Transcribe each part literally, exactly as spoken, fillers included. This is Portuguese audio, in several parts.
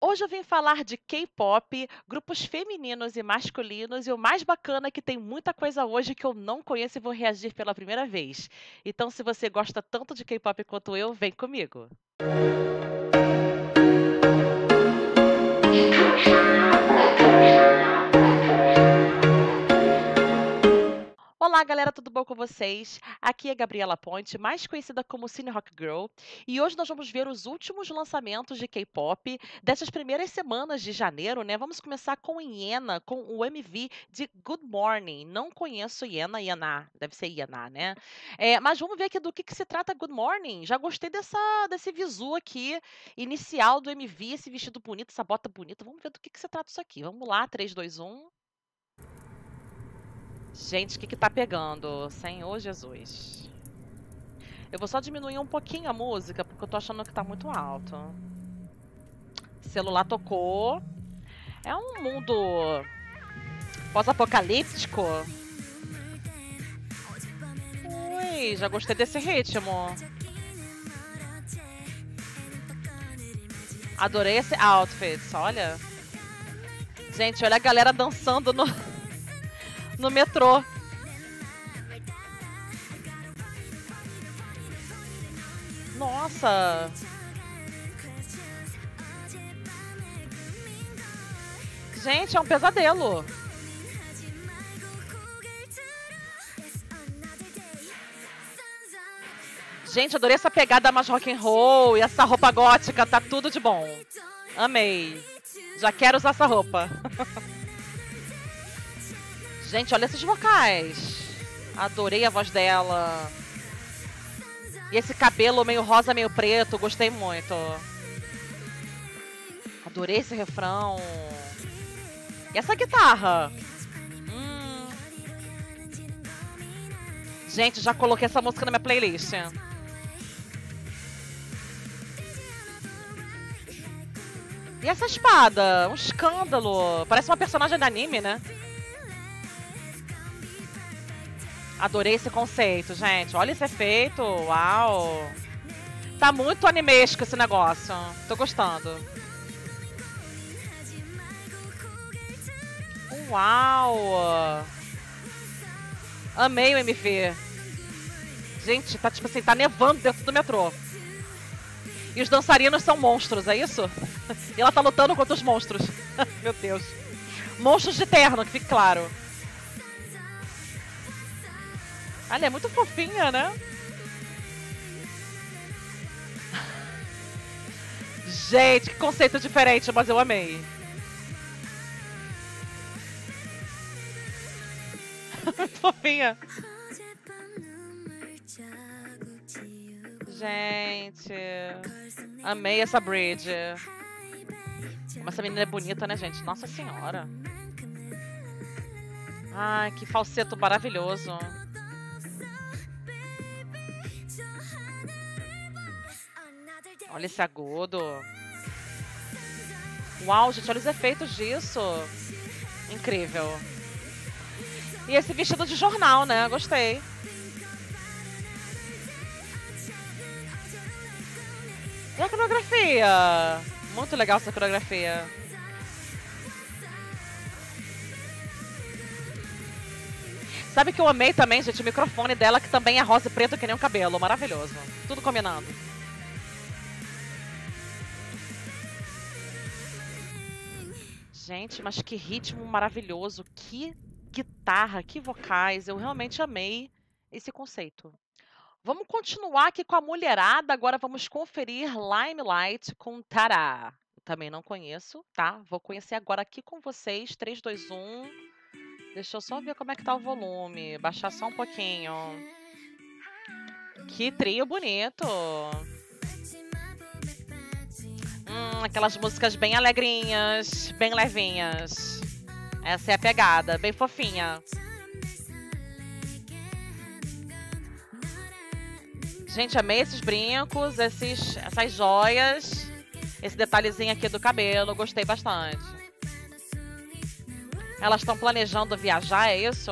Hoje eu vim falar de K-pop, grupos femininos e masculinos, e o mais bacana é que tem muita coisa hoje que eu não conheço e vou reagir pela primeira vez. Então, se você gosta tanto de K-pop quanto eu, vem comigo. Olá, galera, tudo bom com vocês? Aqui é Gabriela Ponte, mais conhecida como Cine Rock Girl, e hoje nós vamos ver os últimos lançamentos de K-pop dessas primeiras semanas de janeiro, né? Vamos começar com Iena, com o M V de Good Morning. Não conheço Iena, Iena, deve ser Iena, né? É, mas vamos ver aqui do que, que se trata Good Morning. Já gostei dessa, desse visu aqui, inicial do M V, esse vestido bonito, essa bota bonita. Vamos ver do que, que se trata isso aqui. Vamos lá, três, dois, um. Gente, o que que tá pegando? Senhor Jesus. Eu vou só diminuir um pouquinho a música, porque eu tô achando que tá muito alto. Celular tocou. É um mundo pós-apocalíptico. Ui, já gostei desse ritmo. Adorei esse outfit, olha. Gente, olha a galera dançando no, no metrô. Nossa! Gente, é um pesadelo. Gente, adorei essa pegada mais rock and roll e essa roupa gótica, tá tudo de bom. Amei. Já quero usar essa roupa. Gente, olha esses vocais. Adorei a voz dela. E esse cabelo meio rosa, meio preto, gostei muito. Adorei esse refrão. E essa guitarra? Hum. Gente, já coloquei essa música na minha playlist. E essa espada? Um escândalo. Parece uma personagem de anime, né? Adorei esse conceito, gente. Olha esse efeito. Uau. Tá muito animesco esse negócio. Tô gostando. Uau. Amei o M V. Gente, tá tipo assim, tá nevando dentro do metrô. E os dançarinos são monstros, é isso? E ela tá lutando contra os monstros. Meu Deus. Monstros de terno, que fique claro. Ela é muito fofinha, né? Gente, que conceito diferente, mas eu amei. Muito fofinha. Gente, amei essa bridge. Como essa menina é bonita, né, gente? Nossa senhora. Ai, que falseto maravilhoso. Olha esse agudo. Uau, gente, olha os efeitos disso. Incrível. E esse vestido de jornal, né? Gostei. E a coreografia? Muito legal essa coreografia. Sabe que eu amei também, gente, o microfone dela, que também é rosa e preto que nem um cabelo. Maravilhoso. Tudo combinando. Gente, mas que ritmo maravilhoso. Que guitarra, que vocais. Eu realmente amei esse conceito. Vamos continuar aqui com a mulherada. Agora vamos conferir Limelight com Tará. Também não conheço, tá? Vou conhecer agora aqui com vocês. três, dois, um. Deixa eu só ver como é que tá o volume. Baixar só um pouquinho. Que trio bonito. Hum, aquelas músicas bem alegrinhas, bem levinhas. Essa é a pegada, bem fofinha. Gente, amei esses brincos, esses, essas joias. Esse detalhezinho aqui do cabelo, gostei bastante. Elas estão planejando viajar, é isso?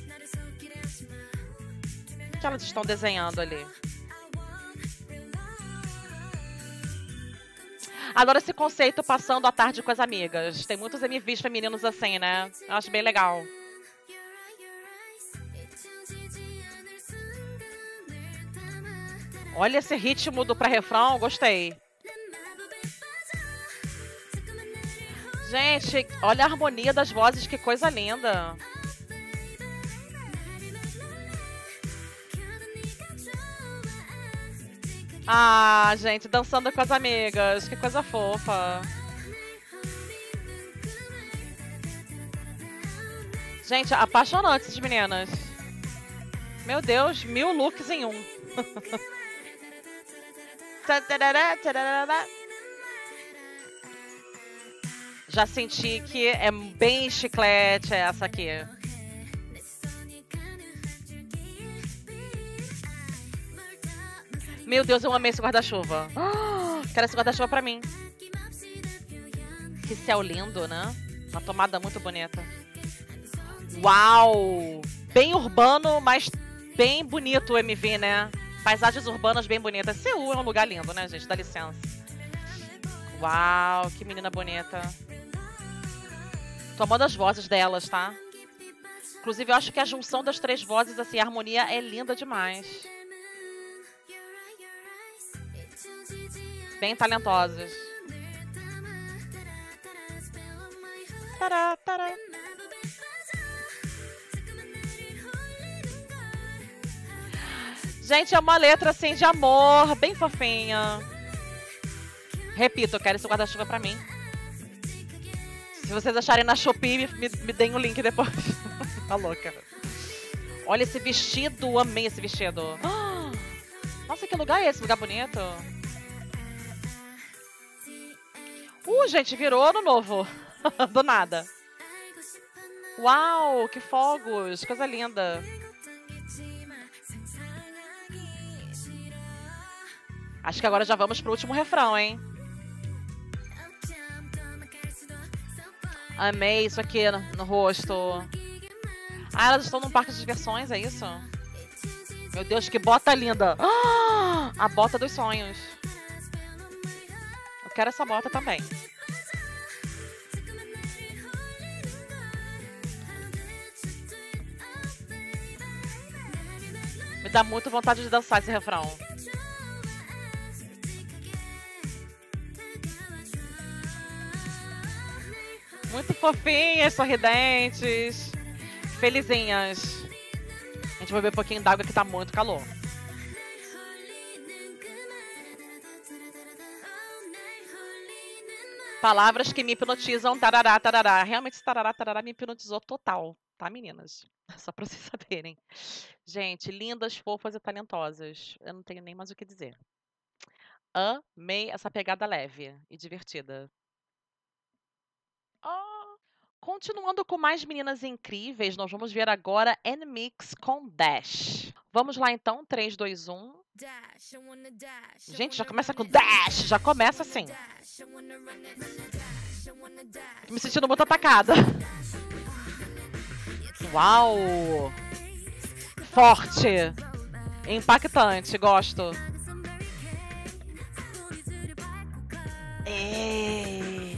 O que elas estão desenhando ali? Adoro esse conceito passando a tarde com as amigas. Tem muitos M Vs femininos assim, né? Eu acho bem legal. Olha esse ritmo do pré-refrão, gostei. Gente, olha a harmonia das vozes, que coisa linda. Ah, gente, dançando com as amigas, que coisa fofa. Gente, apaixonante essas meninas. Meu Deus, mil looks em um. Já senti que é bem chiclete essa aqui. Meu Deus, eu amei esse guarda-chuva. Oh, quero esse guarda-chuva pra mim. Que céu lindo, né? Uma tomada muito bonita. Uau! Bem urbano, mas bem bonito o M V, né? Paisagens urbanas bem bonitas. Seul é um lugar lindo, né, gente? Dá licença. Uau, que menina bonita. Tô amando as vozes delas, tá? Inclusive, eu acho que a junção das três vozes, assim, a harmonia é linda demais. Bem talentosas. Tará, tará. Gente, é uma letra, assim, de amor, bem fofinha. Repito, eu quero esse guarda-chuva pra mim. Se vocês acharem na Shopee, me, me, me deem o link depois. Tá louca. Olha esse vestido, amei esse vestido. Nossa, que lugar é esse? Lugar bonito. Uh, gente, virou ano novo. Do nada. Uau, que fogos. Coisa linda. Acho que agora já vamos pro último refrão, hein? Amei isso aqui no, no rosto. Ah, elas estão num parque de diversões, é isso? Meu Deus, que bota linda. Ah, a bota dos sonhos. Eu quero essa bota também. Me dá muita vontade de dançar esse refrão. Muito fofinhas, sorridentes, felizinhas. A gente vai beber um pouquinho d'água que tá muito calor. Palavras que me hipnotizam, tarará, tarará. Realmente esse tarará, tarará me hipnotizou total, tá, meninas? Só pra vocês saberem. Gente, lindas, fofas e talentosas. Eu não tenho nem mais o que dizer. Amei essa pegada leve e divertida. Oh. Continuando com mais meninas incríveis, nós vamos ver agora N-Mix com Dash. Vamos lá então, três, dois, um. Gente, já começa com Dash, já começa assim. Tô me sentindo muito atacada. Uau! Forte! Impactante, gosto. Ei.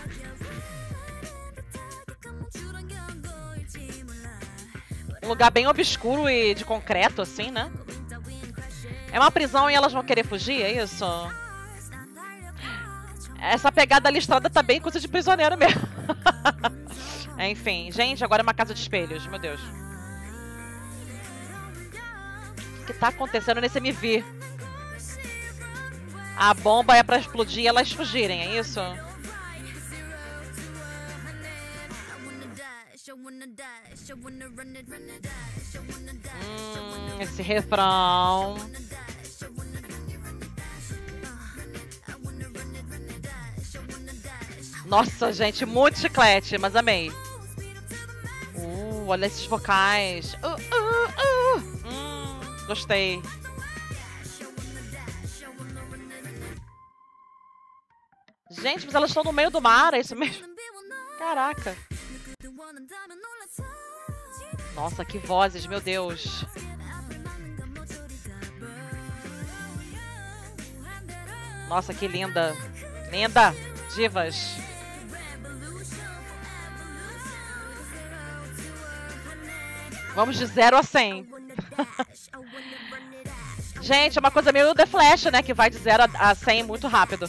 Um lugar bem obscuro e de concreto, assim, né? É uma prisão e elas vão querer fugir, é isso? Essa pegada listrada tá bem coisa de prisioneiro mesmo. Enfim, gente, agora é uma casa de espelhos, meu Deus. O que tá acontecendo nesse M V? A bomba é pra explodir e elas fugirem, é isso? Hum, esse refrão. Nossa, gente, muito chiclete, mas amei. Uh, olha esses vocais. Uh, uh, uh. Hum, gostei. Gente, mas elas estão no meio do mar, é isso mesmo? Caraca. Nossa, que vozes, meu Deus. Nossa, que linda. Linda. Divas. Vamos de zero a cem. Gente, é uma coisa meio The Flash, né? Que vai de zero a cem muito rápido.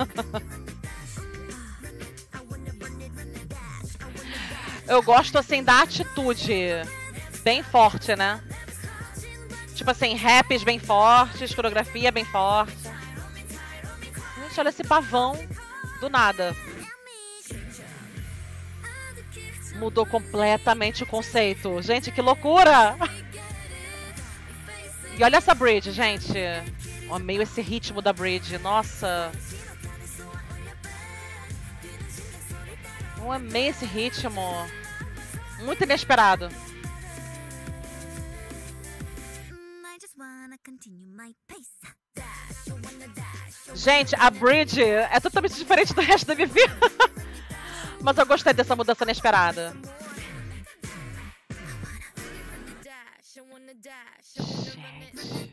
Eu gosto, assim, da atitude bem forte, né? Tipo assim, raps bem fortes, coreografia bem forte. Gente, olha esse pavão do nada. Mudou completamente o conceito. Gente, que loucura! E olha essa bridge, gente. Eu amei esse ritmo da bridge. Nossa. Eu amei esse ritmo. Muito inesperado. Gente, a bridge é totalmente diferente do resto da M V. Mas eu gostei dessa mudança inesperada. Gente.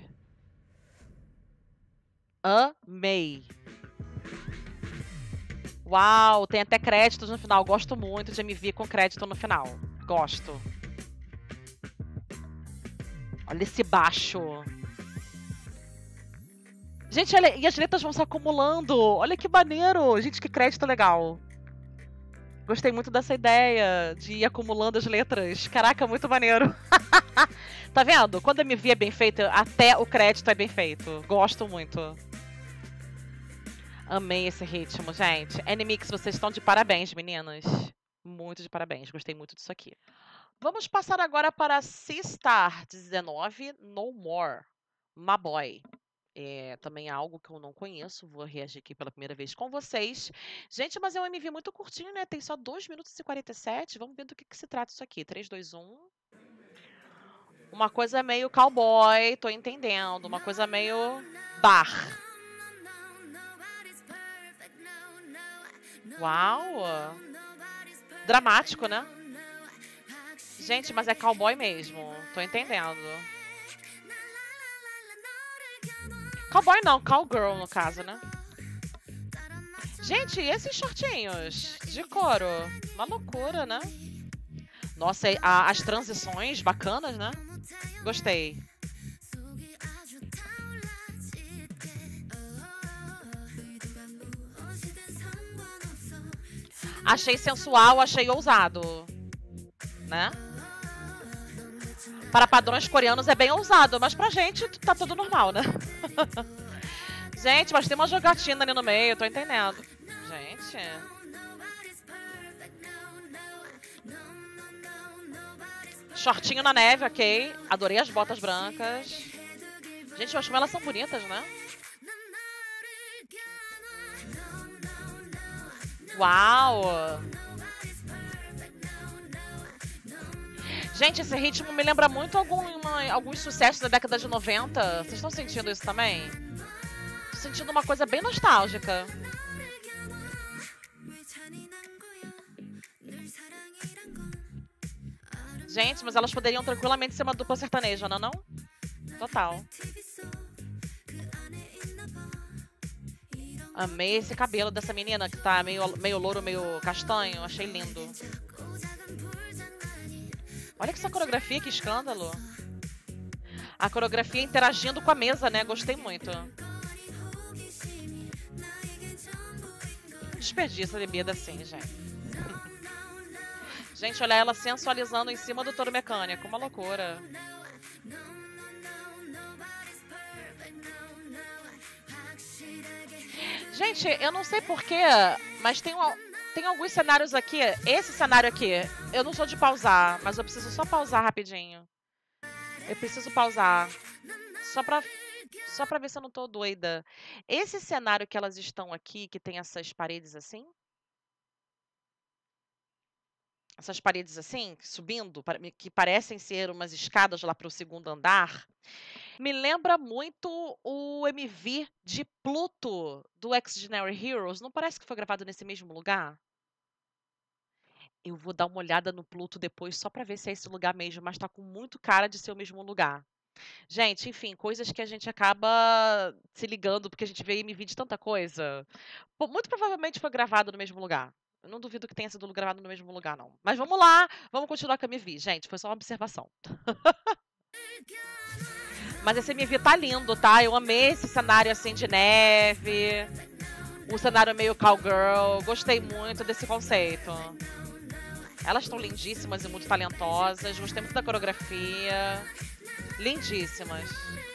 Amei. Uau, tem até créditos no final. Gosto muito de M V com crédito no final. Gosto. Olha esse baixo. Gente, olha, e as letras vão se acumulando. Olha que maneiro. Gente, que crédito legal. Gostei muito dessa ideia de ir acumulando as letras. Caraca, muito maneiro. Tá vendo? Quando a M V é bem feita, até o crédito é bem feito. Gosto muito. Amei esse ritmo, gente. N M I X, vocês estão de parabéns, meninas. Muito de parabéns. Gostei muito disso aqui. Vamos passar agora para C-Star dezenove, No More, My Boy. É também é algo que eu não conheço, vou reagir aqui pela primeira vez com vocês. Gente, mas é um M V muito curtinho, né? Tem só dois minutos e quarenta e sete. Vamos ver do que, que se trata isso aqui. três, dois, um. Uma coisa meio cowboy, tô entendendo. Uma coisa meio bar. Uau! Dramático, né? Gente, mas é cowboy mesmo. Tô entendendo. Cowboy não, cowgirl no caso, né? Gente, e esses shortinhos de couro? Uma loucura, né? Nossa, a, as transições bacanas, né? Gostei. Achei sensual, achei ousado. Né? Para padrões coreanos é bem ousado, mas pra gente tá tudo normal, né? Gente, mas tem uma jogatina ali no meio, tô entendendo. Gente. Shortinho na neve, ok. Adorei as botas brancas. Gente, eu acho que elas são bonitas, né? Uau! Gente, esse ritmo me lembra muito algum, uma, alguns sucessos da década de noventa. Vocês estão sentindo isso também? Tô sentindo uma coisa bem nostálgica. Gente, mas elas poderiam tranquilamente ser uma dupla sertaneja, não é não? Total. Amei esse cabelo dessa menina que tá meio, meio louro, meio castanho. Achei lindo. Olha que essa coreografia, que escândalo. A coreografia interagindo com a mesa, né? Gostei muito. Desperdício de bebida assim, gente. Gente, olha ela sensualizando em cima do touro mecânico. Uma loucura. Gente, eu não sei porquê, mas tem, um, tem alguns cenários aqui. Esse cenário aqui, eu não sou de pausar, mas eu preciso só pausar rapidinho. Eu preciso pausar. Só pra, só pra ver se eu não tô doida. Esse cenário que elas estão aqui, que tem essas paredes assim. Essas paredes assim, subindo, que parecem ser umas escadas lá para o segundo andar. Me lembra muito o M V de Pluto, do Extraordinary Heroes. Não parece que foi gravado nesse mesmo lugar? Eu vou dar uma olhada no Pluto depois, só pra ver se é esse lugar mesmo, mas tá com muito cara de ser o mesmo lugar. Gente, enfim, coisas que a gente acaba se ligando, porque a gente vê M V de tanta coisa. Pô, muito provavelmente foi gravado no mesmo lugar. Eu não duvido que tenha sido gravado no mesmo lugar, não. Mas vamos lá, vamos continuar com a M V. Gente, foi só uma observação. Mas esse M V tá lindo, tá? Eu amei esse cenário assim de neve. O cenário meio cowgirl. Gostei muito desse conceito. Elas estão lindíssimas e muito talentosas. Gostei muito da coreografia. Lindíssimas.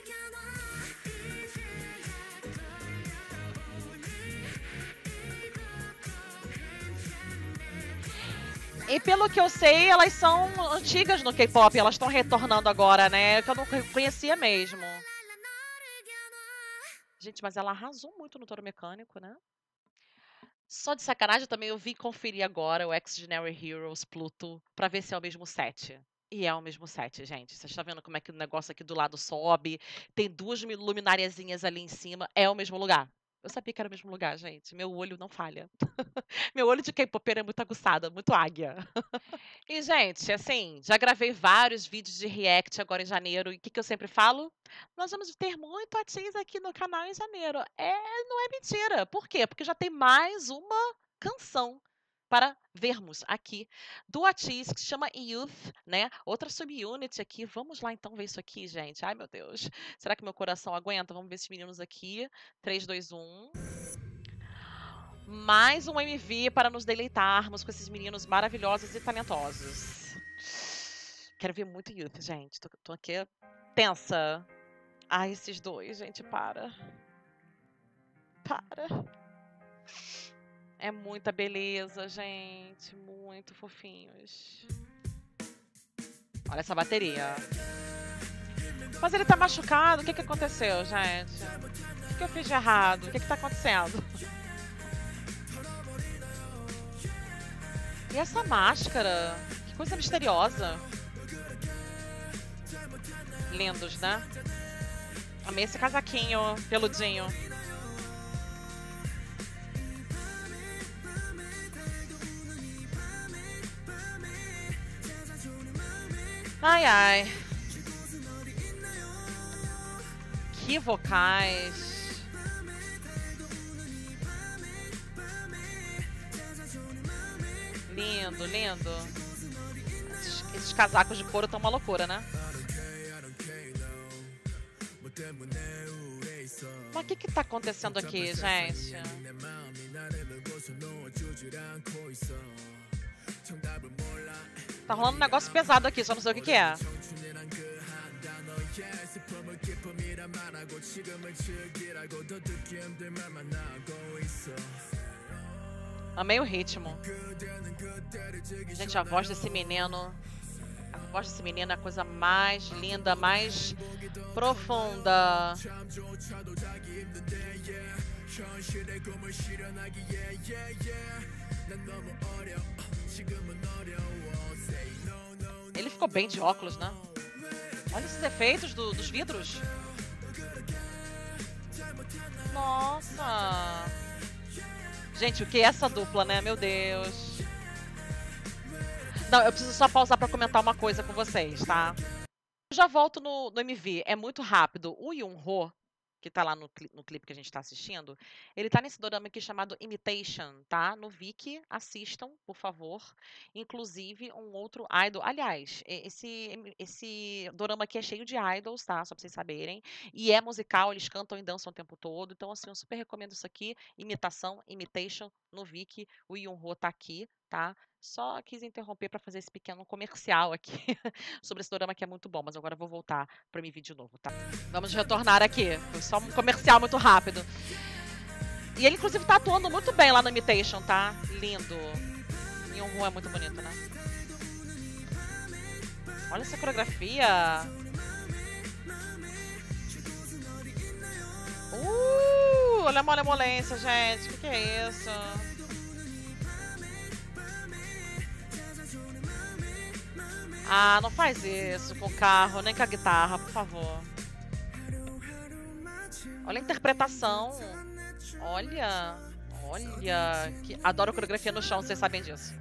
E pelo que eu sei, elas são antigas no K-pop. Elas estão retornando agora, né? Que eu não conhecia mesmo. Gente, mas ela arrasou muito no Touro Mecânico, né? Só de sacanagem também eu vim conferir agora o Extraordinary Heroes Pluto pra ver se é o mesmo set. E é o mesmo set, gente. Você está vendo como é que o negócio aqui do lado sobe? Tem duas luminariazinhas ali em cima. É o mesmo lugar. Eu sabia que era o mesmo lugar, gente. Meu olho não falha. Meu olho de K-popera é muito aguçado, muito águia. E, gente, assim, já gravei vários vídeos de react agora em janeiro. E o que, que eu sempre falo? Nós vamos ter muito Atis aqui no canal em janeiro. É, não é mentira. Por quê? Porque já tem mais uma canção para vermos aqui do Atis, que se chama Youth, né? Outra subunit aqui. Vamos lá, então, ver isso aqui, gente. Ai, meu Deus. Será que meu coração aguenta? Vamos ver esses meninos aqui. três, dois, um. Mais um M V para nos deleitarmos com esses meninos maravilhosos e talentosos. Quero ver muito Youth, gente. Tô, tô aqui tensa. Ai, esses dois, gente, para. Para. É muita beleza, gente. Muito fofinhos. Olha essa bateria. Mas ele tá machucado. O que que aconteceu, gente? O que que eu fiz de errado? O que que tá acontecendo? E essa máscara? Que coisa misteriosa. Lindos, né? Amei esse casaquinho peludinho. Ai, ai. Que vocais. Lindo, lindo. Esses, esses casacos de couro estão uma loucura, né? Mas o que que tá acontecendo aqui, gente? Tá rolando um negócio pesado aqui, só não sei o que que é. Amei o ritmo. Gente, a voz desse menino... A voz desse menino é a coisa mais linda, mais profunda. Ele ficou bem de óculos, né? Olha esses efeitos do, dos vidros. Nossa! Gente, o que é essa dupla, né? Meu Deus. Não, eu preciso só pausar pra comentar uma coisa com vocês, tá? Eu já volto no, no M V. É muito rápido. O Yoon-ho, que tá lá no, cli- no clipe que a gente tá assistindo, ele tá nesse dorama aqui chamado Imitation, tá? No Viki, assistam, por favor. Inclusive, um outro idol. Aliás, e- esse, esse dorama aqui é cheio de idols, tá? Só pra vocês saberem. E é musical, eles cantam e dançam o tempo todo. Então, assim, eu super recomendo isso aqui. Imitação, Imitation, no Viki. O Yoon-ho tá aqui, tá? Só quis interromper pra fazer esse pequeno comercial aqui sobre esse dorama que é muito bom, mas agora eu vou voltar pra M V de novo, tá? Vamos retornar aqui. Foi só um comercial muito rápido. E ele, inclusive, tá atuando muito bem lá no Imitation, tá? Lindo. Yoon-ho é muito bonito, né? Olha essa coreografia. Uh, olha a malemolência, gente. O que, que é isso? Ah, não faz isso com o carro, nem com a guitarra, por favor. Olha a interpretação. Olha. Olha. Que... Adoro coreografia no chão, vocês sabem disso.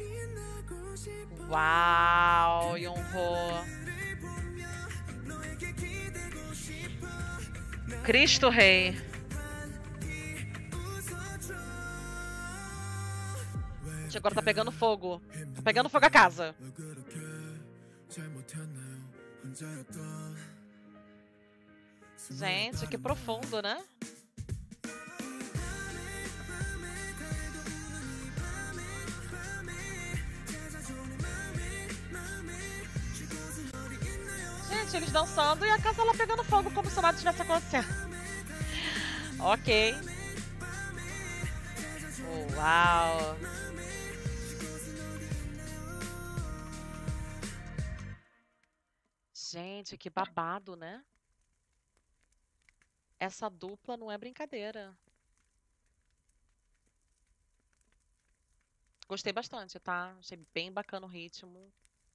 Uau, Yoon-ho. Cristo Rei. Gente, agora tá pegando fogo. Tá pegando fogo a casa. Gente, que profundo, né? Gente, eles dançando e a casa lá pegando fogo como se nada tivesse acontecendo. Ok. Oh, uau. Gente, que babado, né? Essa dupla não é brincadeira. Gostei bastante, tá? Achei bem bacana o ritmo.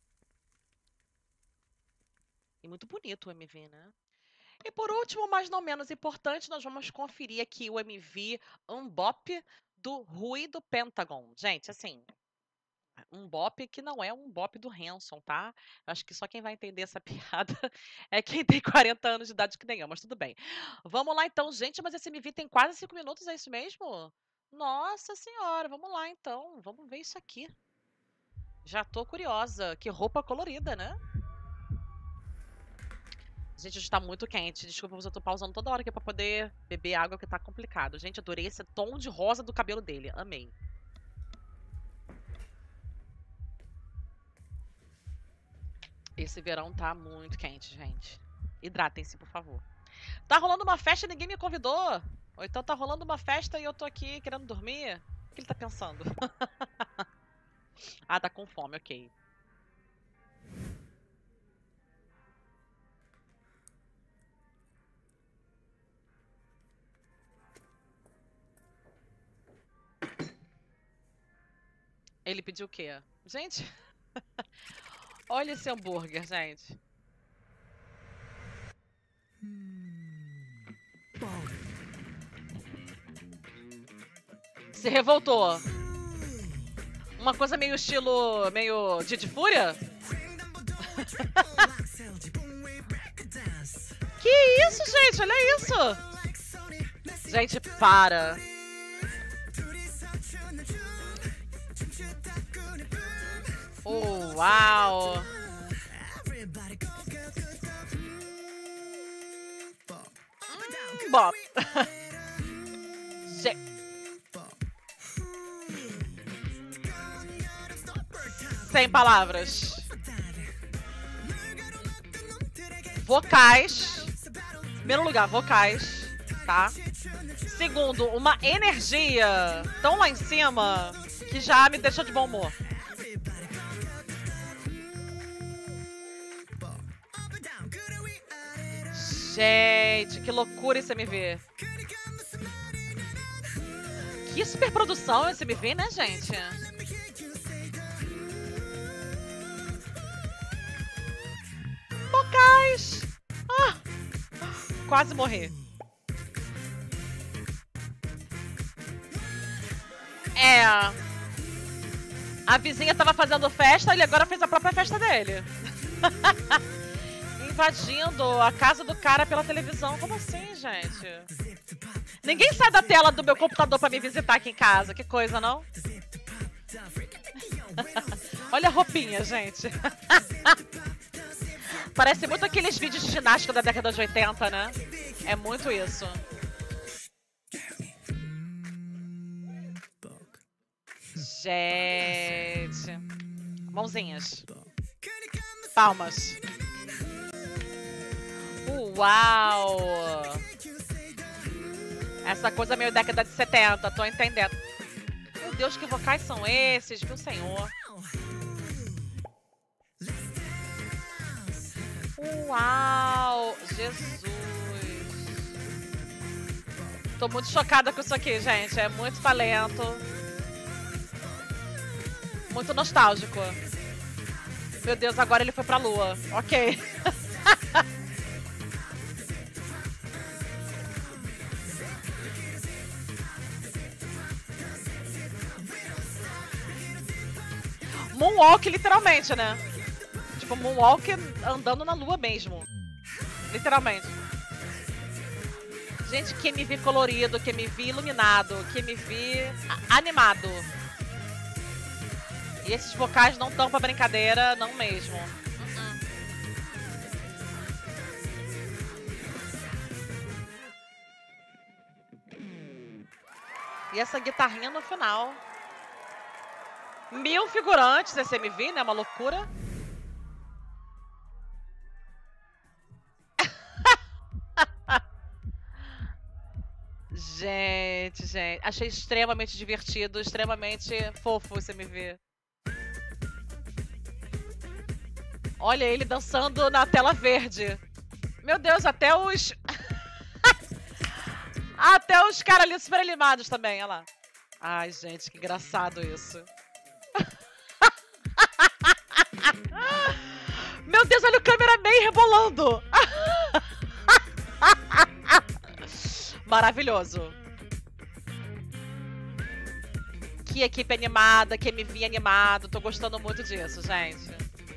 E muito bonito o M V, né? E por último, mas não menos importante, nós vamos conferir aqui o M V Unbop do Rui do Pentagon. Gente, assim, um bop que não é um bop do Hanson, tá? Acho que só quem vai entender essa piada é quem tem quarenta anos de idade que nem eu, mas tudo bem. Vamos lá então, gente, mas esse M V tem quase cinco minutos, é isso mesmo? Nossa senhora, vamos lá então, vamos ver isso aqui. Já tô curiosa, que roupa colorida, né? Gente, está muito quente. Desculpa, mas eu tô pausando toda hora aqui pra poder beber água, que tá complicado. Gente, adorei esse tom de rosa do cabelo dele. Amei. Esse verão tá muito quente, gente. Hidratem-se, por favor. Tá rolando uma festa e ninguém me convidou. Ou então tá rolando uma festa e eu tô aqui querendo dormir. O que ele tá pensando? Ah, tá com fome, ok. Ele pediu o quê? Gente, olha esse hambúrguer, gente. Se revoltou. Uma coisa meio estilo, meio Didi Fúria? Que isso, gente? Olha isso! Gente, para. Oh, uau! Hum, bop. Sem palavras. Vocais. Primeiro lugar, vocais, tá? Segundo, uma energia tão lá em cima que já me deixa de bom humor. Gente, que loucura esse M V. Que super produção esse M V, né, gente? Vocais. Ah, quase morri. É. A vizinha tava fazendo festa, ele agora fez a própria festa dele. Invadindo a casa do cara pela televisão. Como assim, gente? Ninguém sai da tela do meu computador pra me visitar aqui em casa. Que coisa, não? Olha a roupinha, gente. Parece muito aqueles vídeos de ginástica da década de oitenta, né? É muito isso. Gente. Mãozinhas. Palmas. Uau! Essa coisa meio década de setenta, tô entendendo. Meu Deus, que vocais são esses, meu senhor? Uau! Jesus! Tô muito chocada com isso aqui, gente. É muito talento. Muito nostálgico. Meu Deus, agora ele foi pra lua. Ok. Moonwalk, literalmente, né? Tipo, Moonwalk andando na lua mesmo. Literalmente. Gente, que me vi colorido, que me vi iluminado, que me vi a- animado. E esses vocais não estão pra brincadeira, não mesmo. Uh-uh. E essa guitarrinha no final. Mil figurantes esse M V, né? Uma loucura. Gente, gente. Achei extremamente divertido, extremamente fofo esse M V. Olha ele dançando na tela verde. Meu Deus, até os... até os caras ali super animados também, olha lá. Ai, gente, que engraçado isso. Meu Deus, olha o cameraman rebolando. Maravilhoso. Que equipe animada, que M V animado. Tô gostando muito disso, gente.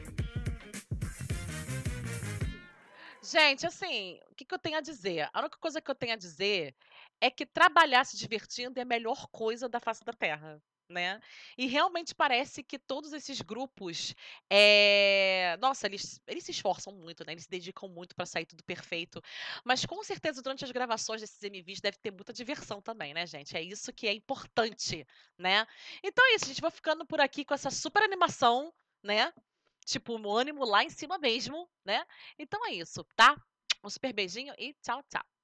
Gente, assim, o que, que eu tenho a dizer? A única coisa que eu tenho a dizer é que trabalhar se divertindo é a melhor coisa da face da Terra, né? E realmente parece que todos esses grupos, eh, nossa, eles, eles se esforçam muito, né? Eles se dedicam muito para sair tudo perfeito. Mas com certeza durante as gravações desses M Vs deve ter muita diversão também, né, gente? É isso que é importante, né? Então é isso, a gente vai ficando por aqui com essa super animação, né? Tipo, o ânimo lá em cima mesmo, né? Então é isso, tá? Um super beijinho e tchau, tchau.